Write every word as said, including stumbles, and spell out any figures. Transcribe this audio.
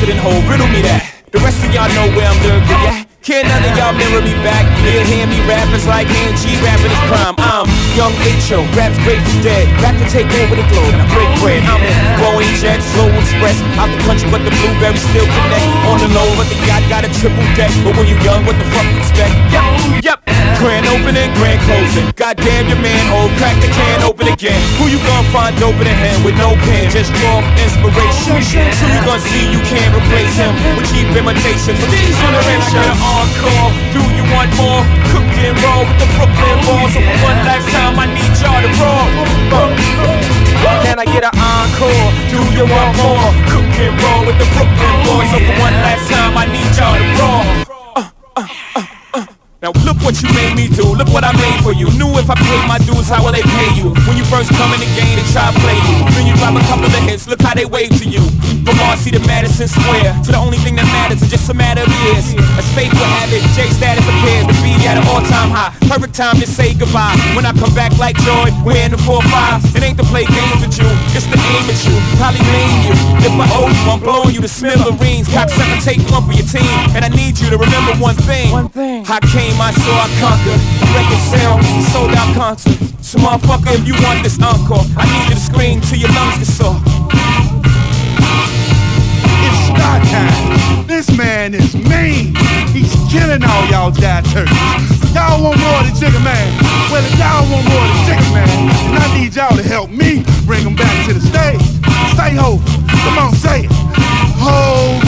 then hold, riddle me that. The rest of y'all know where I'm lurking, yeah. Can't none of y'all mirror me back. You'll hear me rappers like Hand G rapping his prime. I'm Young H O, raps Grateful Dead, back to take over the globe and I break bread. I'm in Boeing Jets, Slow Express, out the country but the blueberries still connect. On the low but the yacht got a triple deck. But when you young, what the fuck you expect? Yep, yep. Grand opening, grand closing. Goddamn your manhole, crack the can open again. Who you gonna find open a hand with no pen? Just draw inspiration. So you gonna see you can't replace him with cheap imitation for these generations. Encore, do you want more? Cook and roll with the Brooklyn balls. So for one last time, I need y'all to roll. Can I get an encore? Do you want more? Cook and roll with the Brooklyn boys. So for one last time, I need y'all to roll. Uh, uh, uh, uh. Now look what you made me do, look what I made for you. Knew if I paid my dues, how will they pay you? When you first come in the game, they try to play you. Then you drop a couple of hits, look how they wave to you. From Marcy to Madison Square, to the only thing that matters is just a matter of years. As fate will have it, J status appears to be at an all-time high. Perfect time to say goodbye. When I come back like Joy, we're in the four five. It ain't to play games with you, it's to aim at you. Probably name you. If I owe you, I'm blowing you to smithereens. Cock seven, take one for your team. And I need you to remember one thing. One thing. I came, I saw, I conquered. The record sale, sold out concerts. So motherfucker, if you want this encore, I need you to scream till your lungs get sore. It's star time. This man is mean. He's killing all y'all die turkeys. Y'all want more than Chicken Man? Well, if y'all want more than Chicken Man, then I need y'all to help me bring him back to the stage. Say ho. Come on, say it. Ho.